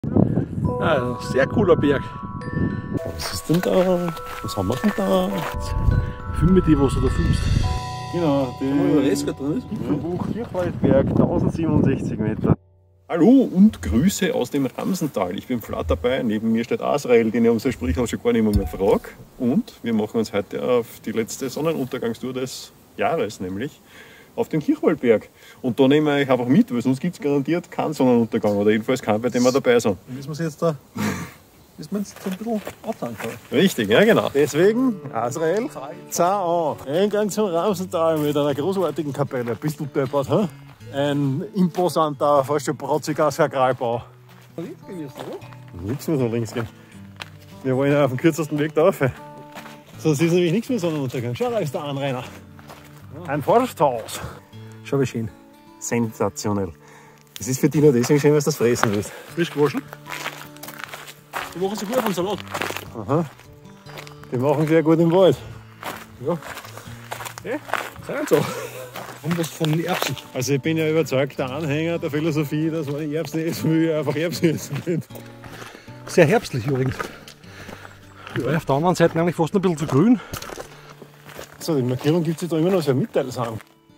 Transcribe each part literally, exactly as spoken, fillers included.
Ah, sehr cooler Berg. Was ist denn da? Was haben wir denn da? Filme die, was du da filmst. Genau, Der Resker drin ist. Gipfelbuch Kirchwaldberg, tausendsiebenundsechzig Meter. Hallo und Grüße aus dem Ramsental. Ich bin Flat dabei, neben mir steht Azrael, den ich um sein Sprichwort schon gar nicht mehr frage. Und wir machen uns heute auf die letzte Sonnenuntergangstour des Jahres, nämlich auf den Kirchwaldberg. Und da nehmen wir euch einfach mit, weil sonst gibt es garantiert keinen Sonnenuntergang oder jedenfalls keinen, bei dem wir dabei sind. Müssen wir es jetzt da müssen wir jetzt so ein bisschen abtanken. Richtig, ja genau. Deswegen, Azrael, zah an. Eingang zum Ramsental mit einer großartigen Kapelle. Bist du deppert, hä? Ein imposanter, fast schon protziger Sakralbau. Links gehen jetzt, oder? Nichts mehr so links gehen. Wir wollen ja auf dem kürzesten Weg da rauf. Sonst ist nämlich nichts mehr Sonnenuntergang. Schau, da ist der Anrainer. Ein Forsthaus. Schau, wie schön. Sensationell. Das ist für dich nur deswegen schön, weil du das fressen willst. Frisch gewaschen. Die machen sie gut auf den Salat. Aha. Die machen sehr gut im Wald. Ja. Ja, sind so. Und was von den Erbsen. Also ich bin ja überzeugter Anhänger der Philosophie, dass man Erbsen essen will, einfach Erbsen essen will. Sehr herbstlich übrigens. Ja, auf der anderen Seite eigentlich fast noch ein bisschen zu grün. So, die Markierung gibt es da immer noch so ein Mitteilsam.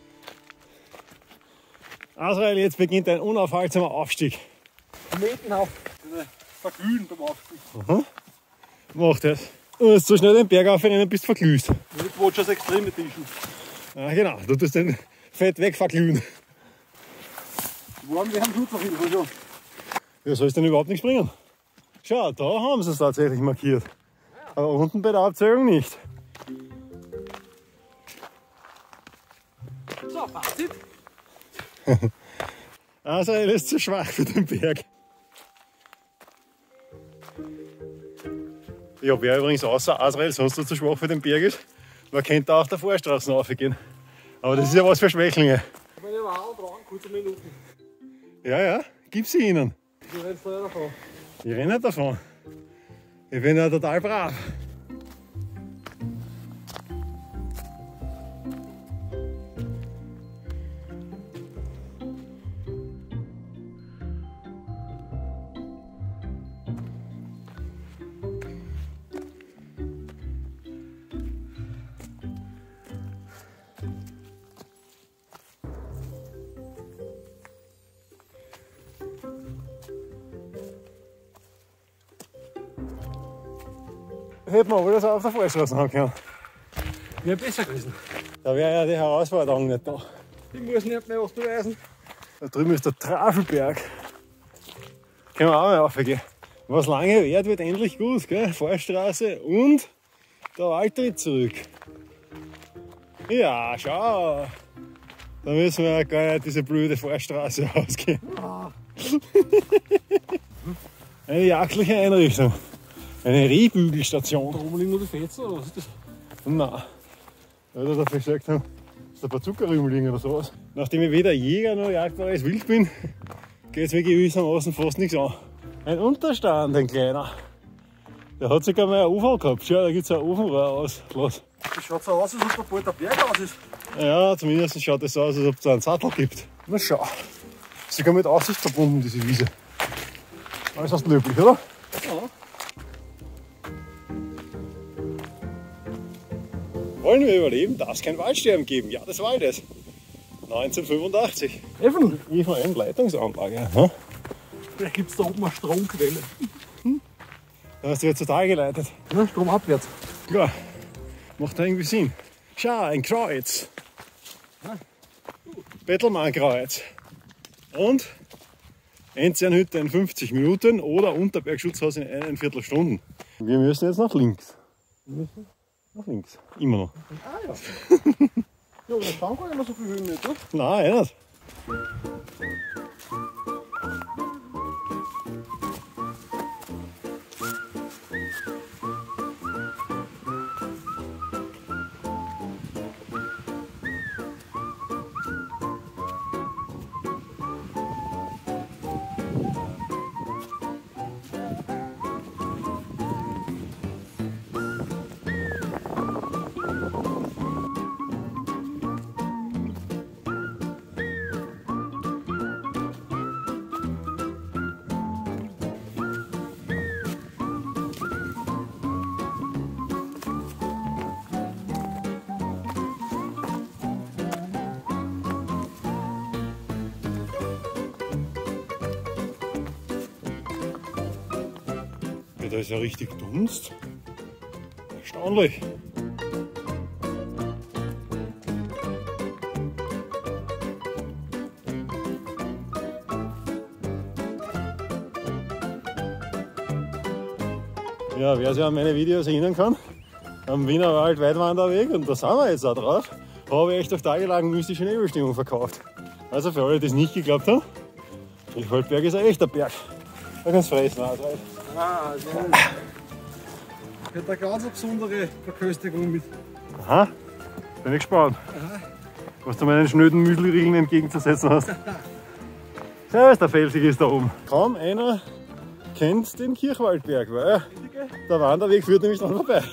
Azrael, jetzt beginnt ein unaufhaltsamer Aufstieg. Meter auf. Verglühen beim Aufstieg. Aha. Mach das. Du musst so schnell den Berg aufnehmen, bist du verglüht. Mit Watchers Extreme Edition. Ja, genau, du tust den Fett wegverglühen. Warm werden tut noch hin, schon. Ja, soll es denn überhaupt nichts bringen? Schau, da haben sie es tatsächlich markiert. Aber unten bei der Abzeugung nicht. So, Fazit. Azrael ist zu schwach für den Berg. Ja, wer übrigens außer Azrael sonst noch zu schwach für den Berg ist, man könnte auch der Vorstraßen raufgehen. Aber das ist ja was für Schwächlinge. Ich meine, wir waren dran, kurze Minuten. Ja, ja, gib sie ihnen. Wir rennen da davon. Ich renne nicht davon. Ich bin ja total brav. Hätten wir aber das auf der Vorstraße haben können. Wäre besser gewesen. Da wäre ja die Herausforderung nicht da. Ich muss nicht mehr was beweisen. Da drüben ist der Trafelberg. Können wir auch mal raufgehen. Was lange währt, wird endlich gut, gell? Vorstraße und der Waldtritt zurück. Ja, schau. Da müssen wir gar nicht diese blöde Vorstraße ausgehen. Eine jagdliche Einrichtung. Eine Rehbügelstation. Da oben liegen nur die Fetzen, oder was ist das? Nein. Weil wir dafür gesagt haben, dass da ein paar Zuckerrüben liegen oder sowas. Nachdem ich weder Jäger noch jagdbares Wild bin, geht es mir gewissermaßen fast nichts an. Ein Unterstand, ein kleiner. Der hat sogar mal einen Ofen gehabt. Schau, da gibt es ein Ofenrohr aus. Lass. Das schaut so aus, als ob da bald der Berg aus ist. Ja, zumindest schaut es so aus, als ob es einen Sattel gibt. Na schau. Sogar mit Aussicht verbunden, diese Wiese. Alles fast löblich, oder? Ja. Wollen wir überleben? Darf es kein Waldsterben geben? Ja, des Waldes. neunzehnhundertfünfundachtzig. Even. I V M-Leitungsanlage. Aha. Vielleicht gibt es da oben eine Stromquelle. Da hast du jetzt total geleitet. Ja, stromabwärts. Ja, macht da irgendwie Sinn. Schau, ein Kreuz. Bettelmann-Kreuz. Und Enzianhütte in fünfzig Minuten oder Unterbergschutzhaus in eine Viertelstunden. Wir müssen jetzt nach links. Wir müssen nach links. Immer noch. Ah ja. Ja, aber das kann gar nicht mehr so viel Höhen nicht, oder? Nein, eh nicht. da ist ja richtig Dunst. Erstaunlich. Ja, wer sich an meine Videos erinnern kann, am Wiener Wald Weitwanderweg, und da sind wir jetzt auch drauf, habe ich euch doch tagelang mystische Nebelstimmung verkauft. Also für alle, die es nicht geglaubt haben, Kirchwaldberg ist ein echter Berg. Da kannst du fressen. Also. Ah, sehr gut. Ich hätte eine ganz besondere Verköstigung mit. Aha, bin ich gespannt, Aha. was du meinen schnöden Müsliriegeln entgegenzusetzen hast. Servus, der Felsig ist da oben. Kaum einer kennt den Kirchwaldberg, weil der Wanderweg führt nämlich dran vorbei.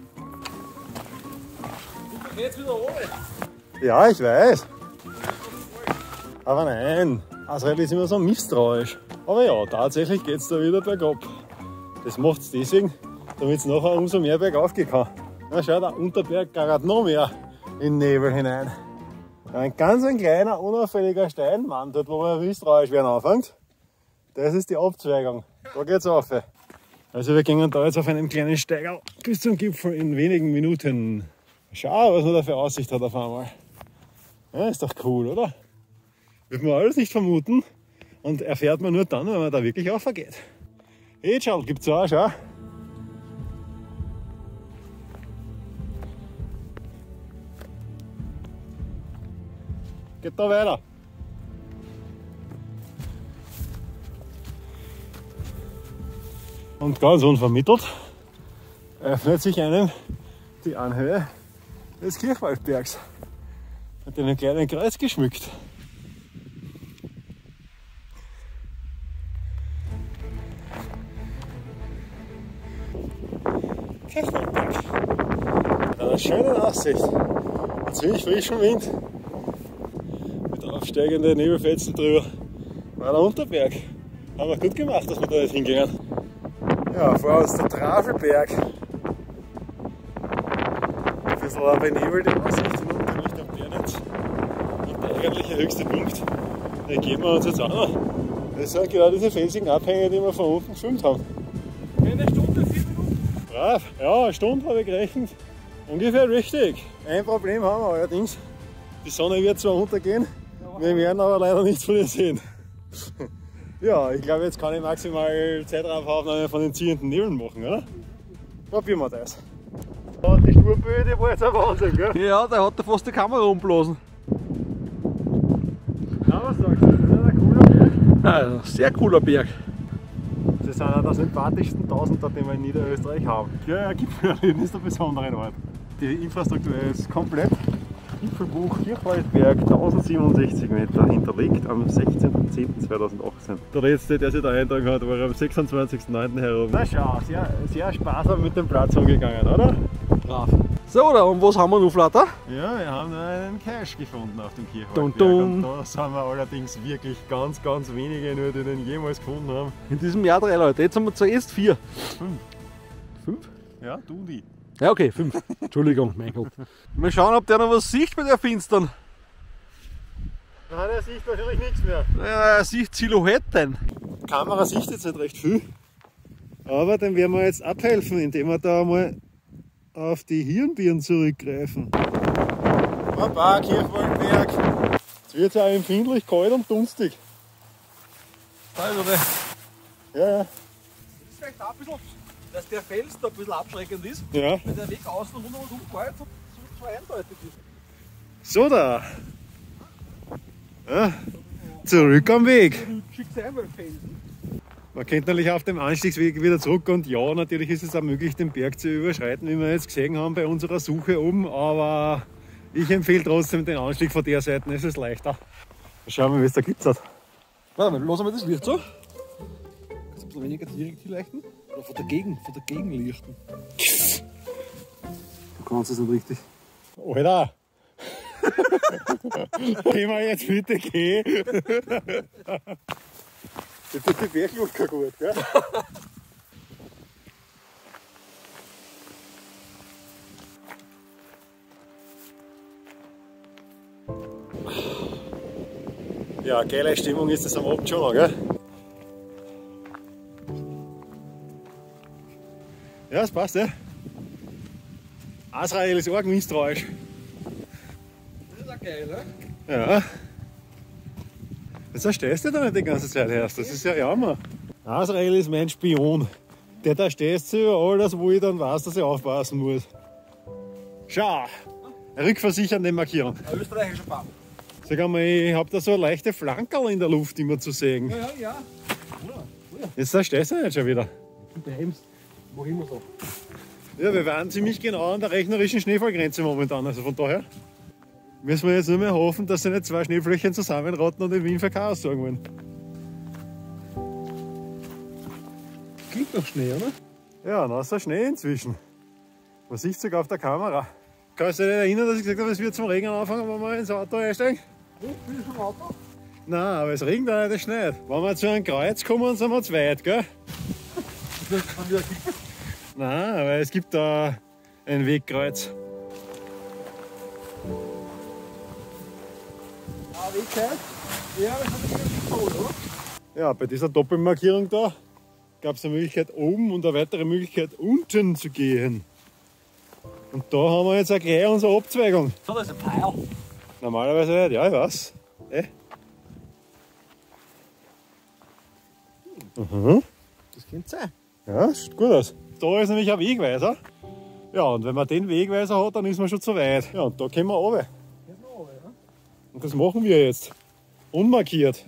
Jetzt wieder oben. Ja, ich weiß. Aber nein, Asrael ist immer so misstrauisch. Aber ja, tatsächlich geht es da wieder bergab. Das macht es deswegen, damit es nachher umso mehr bergauf gehen kann. Na schau, der Unterberg garert noch mehr in den Nebel hinein. Ein ganz ein kleiner, unauffälliger Steinmann, dort wo wir misstrauisch werden anfängt. Das ist die Abzweigung. Da geht's rauf. Also wir gehen da jetzt auf einem kleinen Steiger bis zum Gipfel in wenigen Minuten. Schau, was man da für Aussicht hat auf einmal. Ja, ist doch cool, oder? Wird man alles nicht vermuten und erfährt man nur dann, wenn man da wirklich aufgeht. Hey, schau, gibt's auch, schau. Geht da weiter. Und ganz unvermittelt öffnet sich einem die Anhöhe des Kirchwaldbergs. Mit einem kleinen Kreuz geschmückt. Kirchwaldberg. Mit einer schönen Aussicht. Mit ziemlich frischem Wind. Mit aufsteigenden Nebelfetzen drüber. War der Unterberg. Haben wir gut gemacht, dass wir da nicht hingehen. Ja, vor uns der Trafelberg. Ein bisschen eine benebelte Aussicht hinunter Richtung Bernitz. Und der eigentliche höchste Punkt, den geben wir uns jetzt auch noch. Das sind genau diese felsigen Abhänge, die wir von unten gefilmt haben. Eine Stunde, vier Minuten. Brav, ja, eine Stunde habe ich gerechnet. Ungefähr richtig. Ein Problem haben wir allerdings. Die Sonne wird zwar untergehen, wir werden aber leider nichts von ihr sehen. Ja, ich glaube, jetzt kann ich maximal Zeitraumeraufnahme von den ziehenden Nebeln machen, oder? Probieren wir das. Ja, die Spurböe, die war jetzt ein Wahnsinn, gell? Ja, der hat da fast die Kamera umblasen. Ja, was sagst du? Das ist ein cooler Berg. Ja, sehr cooler Berg. Das sind einer der sympathischsten Tausender, die wir in Niederösterreich haben. Ja, ja, Gipfelerlebnis ist der besondere Ort. Die Infrastruktur ist komplett. Gipfelbuch Kirchwaldberg, tausendsiebenundsechzig Meter, hinterlegt am sechzehnten zehnten zweitausendachtzehn. Der letzte, der sich da eintragen hat, war am sechsundzwanzigsten neunten herum. Na schau, sehr, sehr sparsam mit dem Platz umgegangen, oder? Brav. So, oder? Und was haben wir noch, Flatter? Ja, wir haben einen Cache gefunden auf dem Kirchwaldberg. Dun, dun. Und da sind wir allerdings wirklich ganz, ganz wenige nur, die den jemals gefunden haben. In diesem Jahr drei Leute. Jetzt haben wir zuerst vier. Fünf. Fünf? Ja, du und ich. Ja, okay, fünf. Entschuldigung, mein Gott. Mal schauen, ob der noch was sieht bei der Finstern. Nein, er sieht wahrscheinlich nichts mehr. Ja, er sieht Silhouetten. Die Kamera sieht jetzt nicht recht viel. Aber dem werden wir jetzt abhelfen, indem wir da mal auf die Hirnbirnen zurückgreifen. Baba, Kirchwaldberg. Jetzt wird es ja empfindlich kalt und dunstig. Also, Ja, ja. das ist vielleicht auch ein bisschen, dass der Fels da ein bisschen abschreckend ist, Ja. weil der Weg außen rundherum gar nicht so, so, so eindeutig ist. So da. Ja. Zurück am Weg. Schicksalfelsen. Man könnte natürlich auf dem Anstiegsweg wieder zurück und ja, natürlich ist es auch möglich, den Berg zu überschreiten, wie wir jetzt gesehen haben bei unserer Suche oben, aber ich empfehle trotzdem den Anstieg von der Seite, es ist leichter. Schauen wir, wie es da gibt. Warte mal, lassen wir das Licht so. Kannst du ein bisschen weniger direkt hier leuchten? Oder von der Gegend, von der Gegend lichten? Du kannst es nicht richtig. Alter! Geh mal jetzt bitte, geh! Das tut die Bergluft kein gut, gell? Ja, geile Stimmung ist das am Abend schon, gell? Ja, das passt, ja. Azrael ist arg misstrauisch. Das ist auch geil, ne? Ja. Das stehst du da nicht die ganze Zeit erst. Das ist ja Jammer. Azrael ist mein Spion. Der da stehst du über alles, wo ich dann weiß, dass ich aufpassen muss. Schau! Rückversichernde Markierung. Ein österreichischer Baum. Sag einmal, ich hab da so eine leichte Flankerl in der Luft immer zu sehen. Ja, ja, ja. Oder? Oder? Jetzt da stehst du nicht schon wieder. Du bremst. Mach immer so. Ja, wir waren ziemlich genau an der rechnerischen Schneefallgrenze momentan. Also von daher müssen wir jetzt nur mehr hoffen, dass sie nicht zwei Schneeflöckchen zusammenrotten und in Wien für Chaos sorgen wollen. Klingt noch Schnee, oder? Ja, na ist der Schnee inzwischen. Man sieht es sogar auf der Kamera. Kannst du dich erinnern, dass ich gesagt habe, es wird zum Regnen anfangen, wenn wir ins Auto einsteigen? Oh, bin ich vom Auto? Nein, aber es regnet auch nicht, es schneit. Wenn wir zu einem Kreuz kommen, sind wir zu weit, gell? Das haben wir gekippt. Nein, aber es gibt da ein Wegkreuz. Ah, Wegkreuz? Ja, das hat ich nicht geholt, oder? Ja, bei dieser Doppelmarkierung da gab es eine Möglichkeit oben und eine weitere Möglichkeit unten zu gehen. Und da haben wir jetzt auch gleich unsere Abzweigung. So, das ist ein Pfeil. Normalerweise nicht, ja, ich weiß. Eh? Mhm. Das könnte sein. Ja, das sieht gut aus. Da ist nämlich ein Wegweiser. Ja, und wenn man den Wegweiser hat, dann ist man schon zu weit. Ja, und da können wir runter. Geht noch runter, ja? Und das machen wir jetzt. Unmarkiert.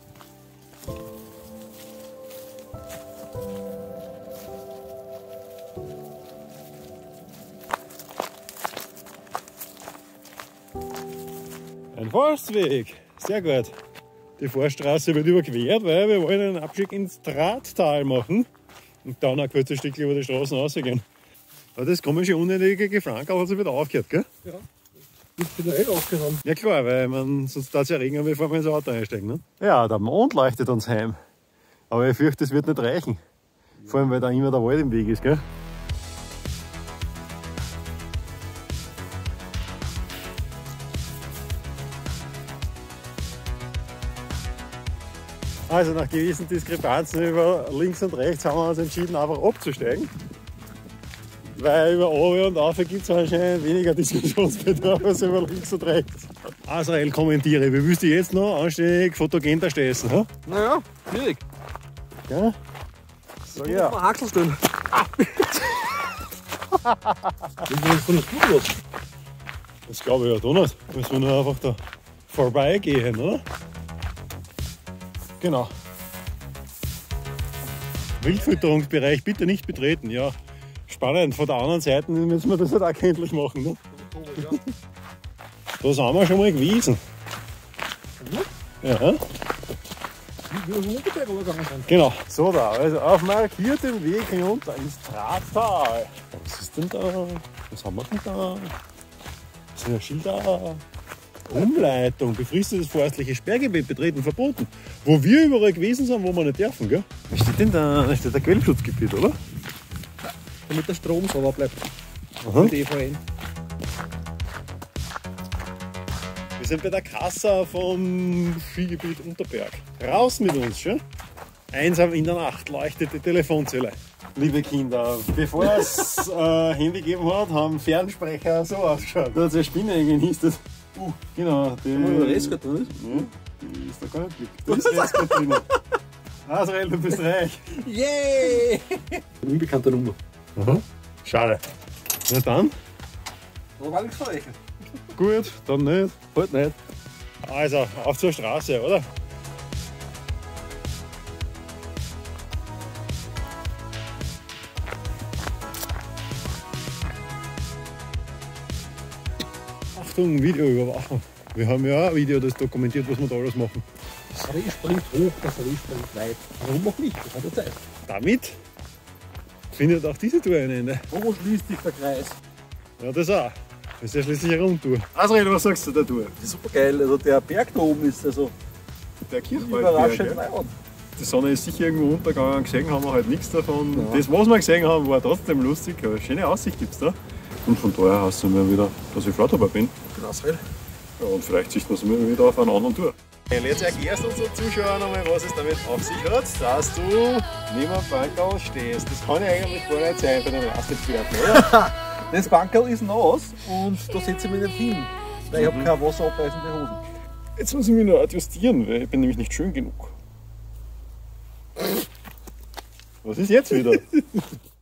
Ein Forstweg. Sehr gut. Die Forststraße wird überquert, weil wir wollen einen Abstieg ins Drahttal machen und dann ein kurzes Stück über die Straßen rausgehen. Aber das komische, unnötige Geflankerl hat sich wieder aufgehört, gell? Ja. Ich bin eh aufgenommen. Ja klar, weil man, sonst darf es ja regnen, bevor wir ins Auto einsteigen. Ne? Ja, der Mond leuchtet uns heim. Aber ich fürchte, das wird nicht reichen. Vor allem, weil da immer der Wald im Weg ist, gell? Also nach gewissen Diskrepanzen über links und rechts haben wir uns entschieden, einfach abzusteigen. Weil über Oben und Auf gibt es anscheinend weniger Diskussionsbedarf als über links und rechts. Azrael, kommentiere, wie willst du jetzt noch anständig fotogen da stehen? Ha? Naja, schwierig. Ja? So, Ich ja. muss mal Haxel stellen. Wie ist von der Spur los? Das glaube ich ja doch nicht. Müssen wir nur einfach da vorbeigehen, oder? Genau. Wildfütterungsbereich bitte nicht betreten, ja. Spannend, von der anderen Seite müssen wir das halt auch kenntlich machen. Ne? Da sind wir schon mal gewesen. Ja, Wie wir ungefähr übergegangen sind. genau. So da, also auf markiertem Weg hinunter ins Drahttal. Was ist denn da? Was haben wir denn da? Das sind ja Schilder. Umleitung, befristetes forstliches Sperrgebiet betreten, verboten. Wo wir überall gewesen sind, wo wir nicht dürfen, gell? Was steht denn da? Da steht ein Quellschutzgebiet, oder? Damit der Strom sauber bleibt. Aha. Mit E V N. Wir sind bei der Kassa vom Skigebiet Unterberg. Raus mit uns, schon? Einsam in der Nacht leuchtet die Telefonzelle. Liebe Kinder, bevor es äh, Handy gegeben hat, haben Fernsprecher so ausgeschaut. Da hat es eine Spinne eingenistet. Uh, genau. Die, Haben wir über Restgott, oder? ja, die ist da gar nicht glücklich. Da ist Restgott drinnen. Azrael, du bist reich. Yay! Unbekannte Nummer. Aha. Schade. Na dann, Da war nichts verrechnet. gut, dann nicht. Halt nicht. Also, auf zur Straße, oder? Achtung, Videoüberwachung. Wir haben ja auch ein Video, das dokumentiert, was wir da alles machen. Das Reh springt hoch, das Reh springt weit. Warum auch nicht? Das hat ja Zeit. Damit findet auch diese Tour ein Ende. Wo schließt sich der Kreis? Ja, das auch. Das ist ja schließlich eine Rundtour. Azrael, was sagst du der Tour? Das ist super geil. Also der Berg da oben ist also Der überraschend weit. Die Sonne ist sicher irgendwo untergegangen, gesehen haben wir halt nichts davon. Ja. Das, was wir gesehen haben, war trotzdem lustig. Eine schöne Aussicht gibt es da. Und von daher heißt es mir wieder, dass ich froh dabei bin. Genau, Israel. Ja, und vielleicht sieht man es mir wieder auf einer anderen Tour. Jetzt erklärst du unseren Zuschauern einmal, was es damit auf sich hat, dass du neben dem Bankerl stehst. Das kann ja eigentlich gar nicht sein bei einem Lastspielern. Das Bankerl ist nass und da setze ich mich nicht hin, weil ich habe keine wasserabweisende Hosen. Jetzt muss ich mich noch adjustieren, weil ich bin nämlich nicht schön genug. Was ist jetzt wieder?